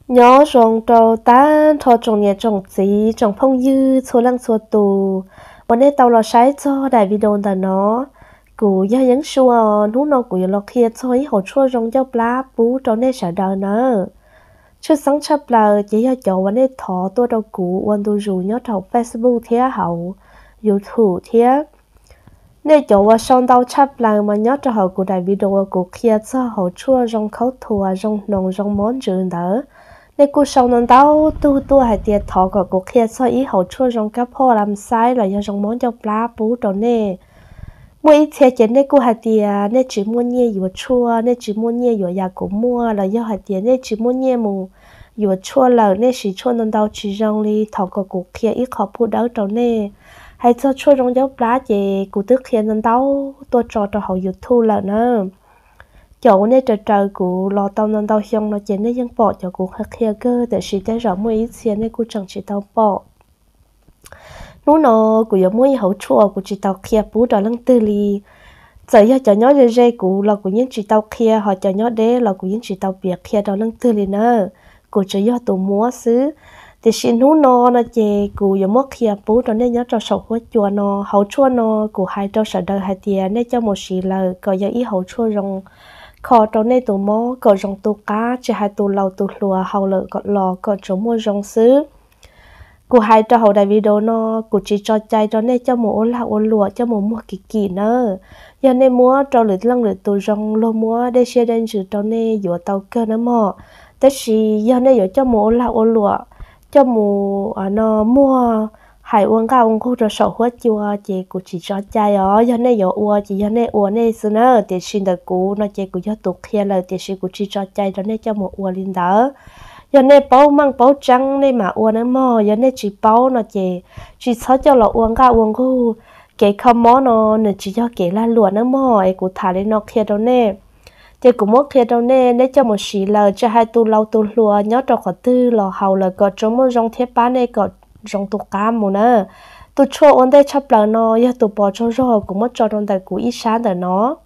nhớ rong trâu ta thọ trồng nhẹ trồng gì trồng phong dư số lăng số tù bọn ấy tàu là sái cho đại video ta nó cụ gia những xua nú nó cụ lo kia cho ý hồ chua rong cho plá bú cho nên sợ đời nữa chứ sáng chấp là chỉ cho chỗ bọn ấy thọ tôi đâu cụ quan tôi rủ nhớ thầu Facebook thế hậu YouTube thế nên chỗ và xong tàu chấp là mà nhớ cho họ cụ đại video cụ kia cho hồ chua rong khấu thua rong nồng rong món rừng đỡ nên cô sauนั้นtao tu hay tiệt thọ của cô kia so ý hậu chua trong cácพ่อ làm sai là do trong món cho plá bú đồ nè mỗi thế chuyện nên cô hay tiệt nên chỉ mua nhẹ vừa chua nên chỉ mua nhẹ vừa nhà cũng mua là do hay tiệt nên chỉ mua nhẹ mù vừa chua là nên chỉ chuaนั้นtao chỉ trong li thọ của cô kia ít khó bú đỡ đồ nè hay cho chua trong cho plá gì cô tức kiaนั้นtao tôi cho hậu YouTube là nữa chỗ này trời của lò tàu nên tàu hiong nó chỉ nên dân bỏ cho của khắc kia cơ để chỉ tới rõ mỗi ít tiền nên của chẳng chỉ tàu bỏ nó của giống mỗi hậu chùa của chỉ tàu kia bú đỏ lăng tư li giờ giờ cho nhớ dây của là của những chỉ tàu kia họ cho nhớ đế là của những chỉ tàu biệt kia đỏ lăng tư li nữa của chỉ do tụ múa xứ thì xin nó chỉ của giống mỗi kia bú đỏ nên nhớ cho sầu hoa chùa nó hậu chùa nó của hai trâu sợ đời hai tiền nên cho một xí là có giờ ý hậu chùa rong khó trâu này tụ mò có rong tụ cá chỉ hai tụ lầu tụ lùa hậu lợi có lò có chỗ mua rong xứ của hai trâu hậu đại video nó của chỉ cho chạy cho nên cho một là ôn lùa cho một mua kỳ nữa giờ nên mua trâu lưỡi lăng lưỡi tụ rong lô mua để xe đến chữ trâu này dựa tàu cơ nữa mò thế thì giờ nên dựa cho một là ôn lùa cho một nó mua hải uống cao uống khu cho sầu hết chưa chị cũng chỉ cho chai ở cho nên giờ uống chỉ cho nên uống nên xưa nữa thì xin được cũ nó chị cũng cho tục kia là thì xin cũng chỉ cho chai cho nên cho một uống linh đỡ cho nên bao mang bao trắng nên mà uống nó mò cho nên chỉ bao nó chỉ sợ cho là uống cao uống khu cái không mó nó chỉ cho cái là luộc nó mò ấy cũng thả lên nó kia đâu nè chị cũng mất kia đâu nè nếu cho một xí là cho hai tu lâu tu lùa nhớ cho khỏi tư là hầu là có trong một dòng thiết bán này có trong tụ cam mà nè tụ chua ổn đây chấp lời nó ya tụ bỏ cho rồi cũng mất cho trong tay của ít sáng đời nó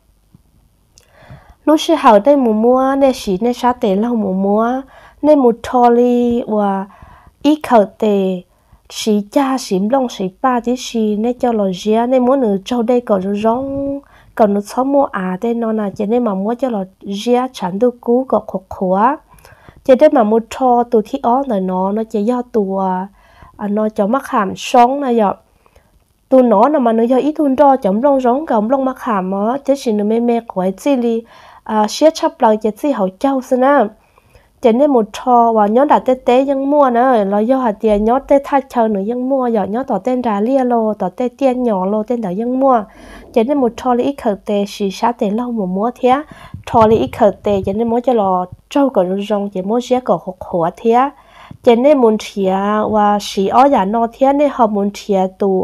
lúc xưa hậu đây mùa mua nên xí nên sáng tệ lâu mùa mua nên một trolley và ít khẩu tệ xí cha xí lông xí ba tí xí nên cho lò dĩa nên muốn nữ châu đây có rong còn nó xóa mua đây nó là chỉ nên mà muốn cho lò dĩa chẳng được cú có khổ khóa chỉ để mà một trò tụ thi ó đời nó chỉ do tụ nó cho mắc hàm sống này giờ tu nó là mà nó giờ ít thun đo chấm lông giống cầm lông mắc hàm á chứ chỉ nó mê của chị li siết chắp lời chị chị hậu châu xin á cho nên một trò và nhớ đặt tế dân mua nữa là do hạt tiền nhớ tế thay chờ nữa dân mua giờ nhớ tỏ tên ra lia lô tỏ tên tiền nhỏ lô tên đỡ dân mua cho nên một trò là ít khởi tệ xì sát tệ lâu mà mua thế trò là ít khởi tệ cho nên mỗi cho lò trâu có rong chỉ mua xe có hộp thế cho nên muốn thìa và xí ở nhà nó thế nên họ muốn thìa tụ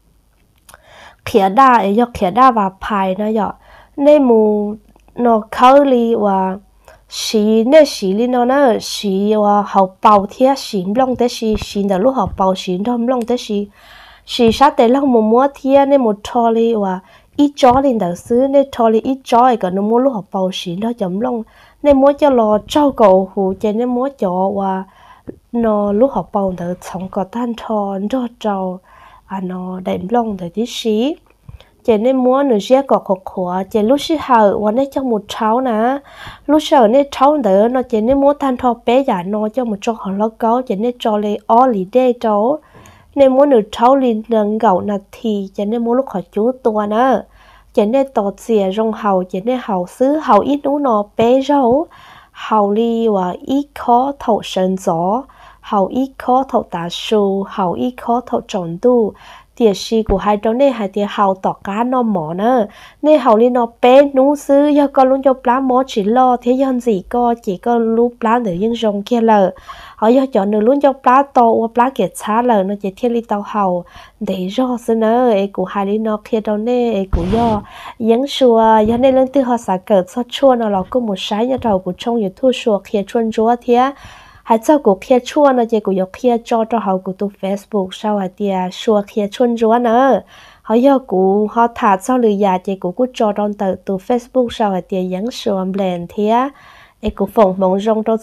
khía đa ấy do khía đa và bài nó giờ nên muốn nó khơi li và xí nên xí li nó xí và học bảo thế xí long thế xí là lúc học bảo xí đom long thế xí sát tệ long mua thế nên một trò li và ít chó lên đầu xứ nên trò li ít chó ấy còn nó mua lúc học bảo xí nó chấm long nên mua cho lò trâu cầu hủ cho nên mua chó và nó lúc học bao giờ sống có tan tròn cho trâu nó đệm lông để tí xí chỉ nên mua nửa xe có khổ khổ chỉ lúc xí hở và nên cho một cháu nè lúc sợ nên cháu đỡ nó chỉ nên mua tan tròn bé giả nó cho một chỗ họ lo cáo chỉ nên cho lấy ó lì đê cháu nên mua nửa cháu liền nâng gạo nè thì chỉ nên mua lúc họ chú tua nè chỉ nên tọt xìa rong hầu chỉ nên hầu xứ hầu ít nó bé rau hầu li và ít khó thầu sân gió hầu ít khó thầu tả su hầu ít khó thầu tròn tu tiệt si của hai đứa này hai tiệt hầu tỏ cá nó mỏ nữa nên hầu li nó bé nú xứ do con luôn cho plá mỏ chỉ lo thế dân gì co chỉ có lúc plá để dân rong kia lờ họ do chọn được luôn cho plá to và plá kiệt xá lờ nó chỉ thiên li tàu hầu để do xứ nữa ấy của hai li nó kia đâu nè ấy của do dân xua do nên lần thứ họ xả cờ xót chua nó là có một trái nhà đầu của trong YouTube xua kia chuôn chúa thế hay cho của kia chua nó chỉ của do kia cho họ của tu Facebook sau hay tia xua kia chuôn chúa nữa họ do của họ thả cho lười già chỉ của cho đón từ tu Facebook sau hay tia dân xua blend thế ấy của phòng mong rong đâu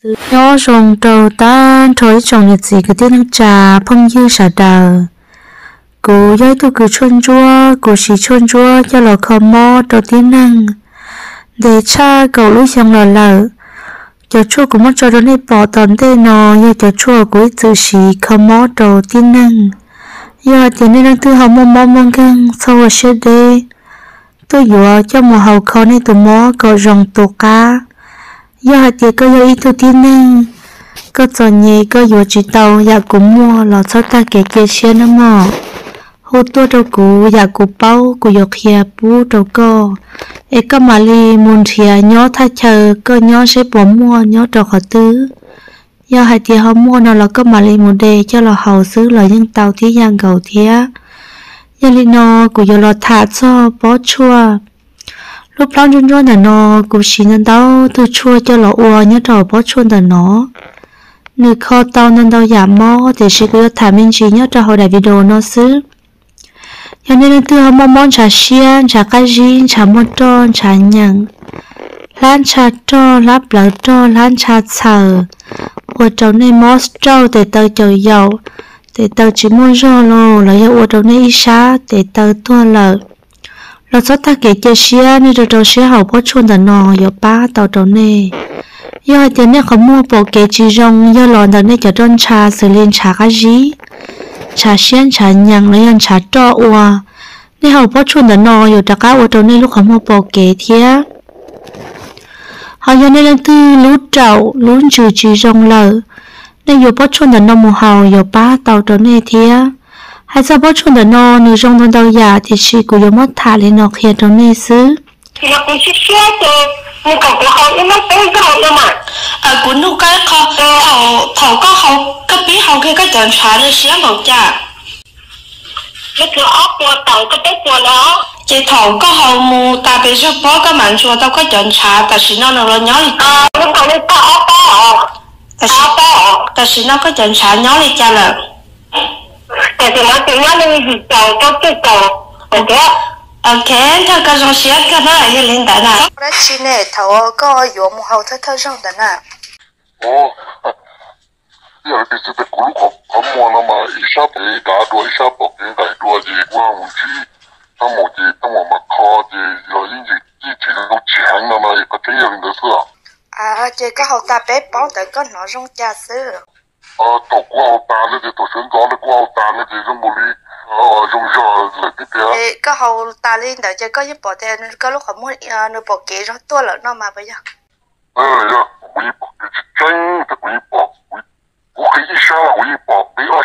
nhớ rồng đầu ta thổi trồng nhiệt gì cái tiếng trà phong dư xả đờ cô giấy tôi cứ chuôn chua cô chỉ chuôn chua cho lò khờ mò đầu tiên năng để cha cậu lúc xong lò lợ cho chua cũng mất cho đó này bỏ tòn tê nò giờ cho chua cũng tự chỉ khờ mò đầu tiên năng giờ tiền nên đang tư học mong căng sau rồi sẽ đi tôi dựa cho một hậu khó này tụi mò cậu rồng tổ cá giờ hạt tiền có giờ ít tôi tin năng có cho nhẹ có dựa chỉ tàu giờ cũng mua lọ cho ta kể kia xe nó mò hô tôi đâu cũ giờ cũng bao cũng dọc kia bù đâu có ấy có mà li muốn thìa nhớ thay chờ có nhớ sẽ bỏ mua nhớ đâu họ tứ giờ hạt tiền họ mua nào là có mà li một đề cho là hậu xứ là những tàu thì giang cầu thía giờ li nó cũng giờ là thả cho bó chua lúc đó chúng tôi là nó cũng chỉ nên đâu tôi chua cho là ua nhớ đầu bó chua là nó nếu kho tao nên đâu giảm mò thì sẽ có thả mình chỉ nhớ cho họ đại video nó xứ cho nên từ họ mong trà xiên trà cá rin trà món tròn trà nhang lan trà trò láp lợn trò lan trà sờ ở trong này món trâu để tao chờ dầu để tao chỉ muốn rò lô là ở trong này xa để tao tua lợn là số ta kể chia sẻ nên rồi sẽ học có chuồn đàn nò giờ ba tàu trâu này giờ tiền này không mua bộ kể chỉ rong giờ lòn đàn này cho tròn trà xử lý trà cái gì trà xiên trà nhang lấy ăn trà trò ua nên học có chuồn đàn nò giờ trà cá ở trâu này lúc không mua bộ kể thế họ giờ này đang tư lú trậu lú trừ chỉ rong lợ nên giờ có chuồn đàn nò mùa hào giờ ba tàu trâu này thế hay sao bố chôn đàn nó nếu trong thôn đầu già thì chỉ cũng có mất thả lên nó kia trong này xứ thì nó cũng chỉ xé thôi nhưng còn cái họ nó tới cái họ mà cũng nó cái họ thầu có họ cái bí họ cái chọn xả nó xé một chả cái cửa ốc của tàu cái tết của nó chỉ thầu có họ mua ta bị số bó cái mảnh chùa tao có chọn xả ta chỉ nó là nhớ đi nhưng còn cái ốc đó ta chỉ nó có chọn xả nhớ đi cha là thì nó chỉ nhớ đi gì tàu có cái tàu ok thôi cái dòng xé cái nó là cái linh đại nè đó chi nè thầu có dùng một hậu thơ rong đó nè giờ thì sẽ cũng không mua nó mà ít sắp thì cả đuổi sắp bọc cái đại đuổi gì qua một chi他冇gì他冇乜靠gì rồi những gì之前都錢啊嘛，個這樣的事啊。 這個後大伯幫得個攞種家事。 到過後大呢啲，到選咗呢過後大呢啲都冇呢，用咗嚟啲嘅。 個後大呢，就這個一保的，個lúc họ muốn nó bảo kế rất多了nó mà bây giờ。 呀，我一保是真的，我一保，我可以下了，我一保不要。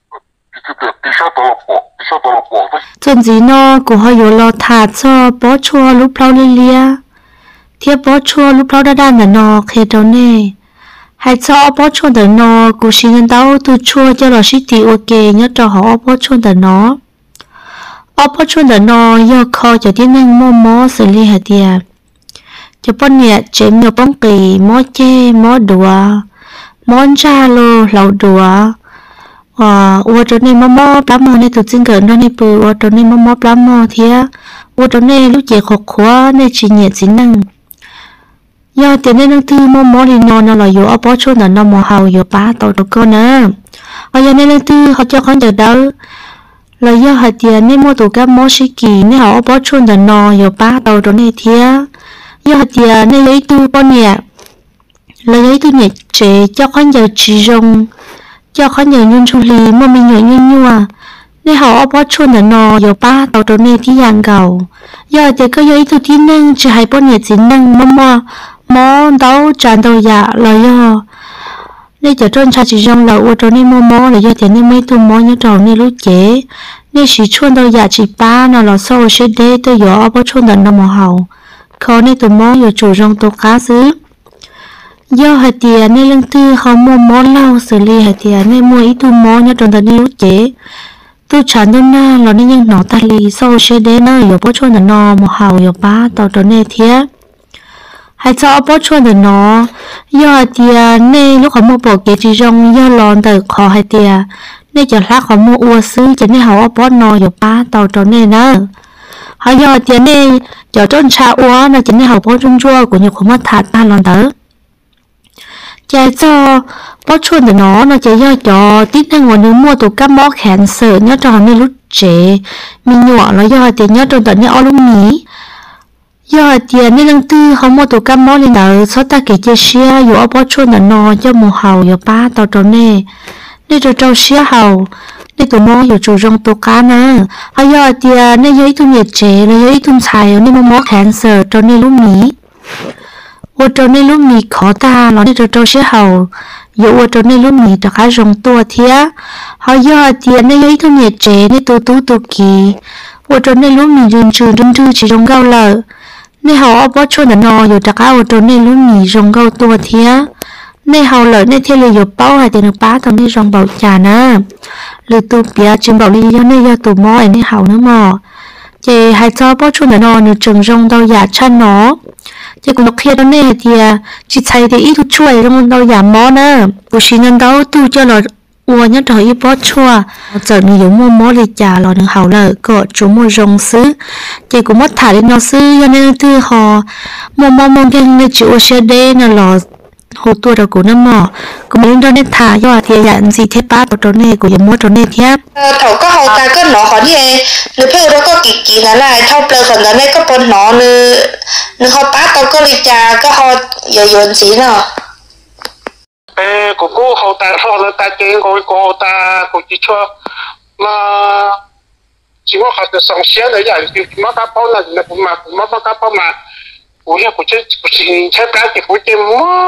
chân gì nó của họ yêu lo thả cho bó chua lúc lâu lên lia thiệp bó chua lúc lâu đã đan là nó khi đó nè hay cho bó chua để nó của xin nhân tao tu chua cho là sĩ tỷ ok nhớ cho họ bó chua để nó bó chua để nó do kho cho tiếng năng mò xử lý hạt tiền cho bọn nhẹ chém nhiều bóng kỳ mò chê mò đùa món ra lô lẩu đùa ở chỗ này mò plắm mò này tụi sinh cỡ nó này bự ở chỗ này mò plắm mò thế ở chỗ này lúc trẻ khó khóa này chỉ nhẹ chỉ năng giờ tiền này năng tư mò thì nó là vô ở bó chôn là nó mò hào vô ba tàu đồ con nè ở giờ này năng tư họ cho con chờ đâu là do họ tiền này mua tụ các mò sĩ kỳ này họ ở bó chôn là nó vô ba tàu đồ này thế giờ họ tiền này lấy tu con nhẹ lấy tu nhẹ chế cho con giờ chỉ rong cho khó nhờ nhân chú lý mà mình nhớ nhân nhua để họ bó chôn là nó giờ ba tàu trâu này thì giang gầu giờ thì có giấy thu tí năng chỉ hay bó nhiệt chính năng mò đấu tràn đầu dạ là do để cho trôn cha chỉ trong lẩu ở trâu này mò là do tiền này mấy thu mò nhớ trâu này lúc chế nên chỉ chôn đầu dạ chỉ ba nó là sau sẽ để tôi giờ bó chôn là nó mò hậu khó nên tụi mò giờ chủ trong tổ cá xứ do hạt tiền nên lương tư họ mua món lau xử lý hạt tiền nên mua ít tu món nhớ trong tận đi lúc chế tu chán đâu na là nên những nọ ta lì sau sẽ đến nơi ở bó chôn là nọ một hào ở ba tàu tàu này thế hay cho bó chôn là nọ do hạt tiền nên lúc họ mua bộ kế chỉ trong do lòn từ khó hạt tiền nên cho lát họ mua ua xứ cho nên họ bó nọ ở ba tàu tàu này nữa họ do hạt tiền nên cho trôn trà ua là cho nên họ bó trung chua của nhiều không mất thạt ba lòn tới chạy cho bó chuồn từ nó chạy do cho tít năng ngoài nước mua tụ các món khán sợ nhớ trò nên lúc trẻ mình nhỏ nó do tiền nhớ trong tận như ở lúc nhí do tiền nên lăng tư không mua tụ các món lên đầu số ta kể chia sẻ dù bó chuồn từ nó cho mùa hầu dù ba tàu trâu nè nên rồi trâu xía hầu nên tụi nó dù chủ trong tụ cá nè hay do tiền nên giấy thun nhiệt trẻ là giấy thun xài nên món khán sợ cho nên lúc nhí ô trâu nên lúc mì khó ta nó nên trâu sẽ hầu dù ô trâu nên lúc mì đã khá rong tua thía họ do tiền nên lấy thu nhiệt chế nên tu kỳ ô trâu nên lúc mì rừng trừ chỉ rong gao lợ nên họ bó chôn ở nò dù đã khá ô trâu nên lúc mì rong gao tua thía nên họ lợ nên theo lời dù bao hay tiền được bá tao nên rong bảo trà nè lời tu bia chừng bảo lý do nên do tụ mò nên hầu nữa mò chị hay cho bó chôn ở nò nếu chừng rong đâu giả chân nó chỉ còn lúc kia đó nè thì chỉ thấy thì ít chút chuối trong đâu giảm mó nữa buổi sáng nên đâu tu cho nó uống nhớ trời ít bó chua giờ mình dùng mua mó để trả lò đừng hậu lợi có chú mua rong sứ chỉ cũng mất thả lên nó sứ cho nên thứ họ mua cái này chịu xe đê nó lò hồ tua đầu của nó mỏ cũng muốn cho nên thả cho thì nhận gì thế ba tổ này của mua tổ này thế thầu có hậu ta có nó khó đi nếu bây giờ có kỳ là lại thâu bờ phần đó này có phần nó nếu họ bắt tao có lịch trà có họ giờ gì nữa của cô hậu ta chơi cô ta cô chỉ cho mà chỉ có học được sòng xe đấy vậy thì mà các bao là cũng mà các bao mà của nhà của chơi cá thì của chơi mua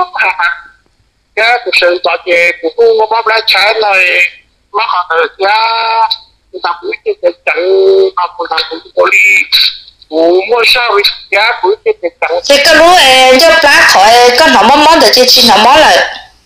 cái cuộc sống toàn về của cô mà bao lá trái này mà học được giá ta cũng chơi chẳng học của thằng của đi mua sao giá của chơi chẳng thì cái lúa cho lá khỏi có nó món để chơi nó món lại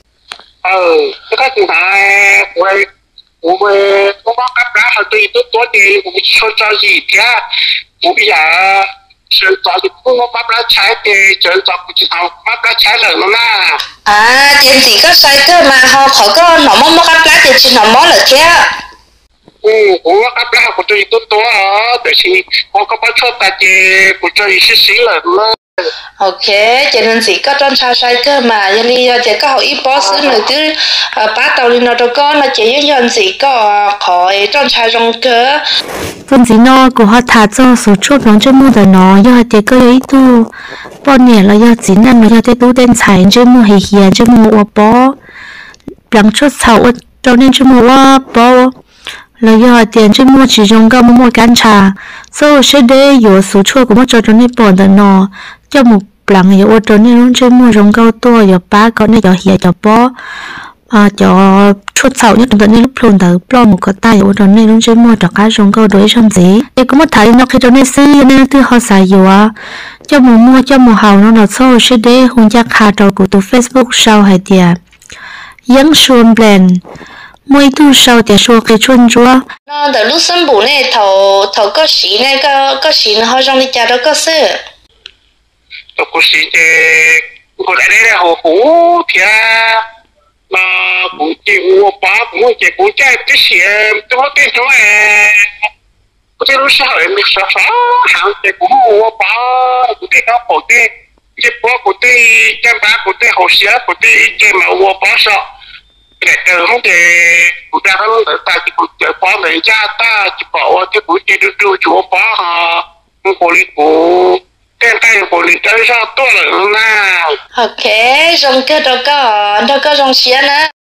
cái chuyện này của có các lá họ tùy tốt thì cũng cho gì thế cũng bây giờ sự tỏ thì cũng có bắp lá trái thì chuyện tỏ của chị thằng bắp lá trái rồi nó na chuyện gì có sai cơ mà họ khỏi có nó món bắp lá thì chỉ nó món là thế cũng có bắp lá của tôi tốt để chị có bắp cho ta thì của tôi xí là nó ok cho nên chỉ có trong sai cơ mà cho nên chỉ có hỏi ít boss nữa chứ bắt đầu lên nó đâu có nó chỉ những nhân gì có khỏi trong trong cơ phần gì nó của họ thả cho số chốt nó cho mua đời nó do họ tiệt cơ ấy tu bọn nhẹ là do chính là do tiệt tu tên chạy cho mua hì cho mua bó bằng chốt sầu cho nên cho mua bó là do tiền cho mua chỉ dùng cái mua cán trà sau sẽ để có số chốt của mua cho nên bọn đời nó cho một lần giờ cho nên nó cho mua dùng cao to giờ ba có này giờ hì giờ bó cho chốt sầu nhất tận nên lúc luôn tới lo một cái tay ở trong này luôn chơi mua trọc cá rong câu đối trong gì thì có một thằng nó khi trong này xí nên từ họ xài nhiều cho mua cho mùa hầu nó sau sẽ để hôn chắc hà trò của tụ Facebook sau hay tiệt những xuân blend mỗi tu sau thì sau cái xuân chúa nó từ lúc sớm bù này thầu có xí này có xí nó họ trong đi chợ đó có sự có xí thì có lại đây là hồ hú thì mà cũng chỉ mua bá cũng chỉ cũng chạy cái gì tôi có tiền cho có thể lúc sau em được sáu hàng thì cũng mua bá cũng thể nó cổ thì chỉ bó cũng thể trăm bá cũng thể hồ sơ cũng thể chỉ mà mua bá sao để từ không thể cũng ra nó ta chỉ cũng chỉ bá mấy cha ta chỉ bảo cái cũng chỉ được đưa chúa bá họ cổ đi cổ tên tay cổ đi tới sao tôi là na ok rong cơ đâu có rong xía nữa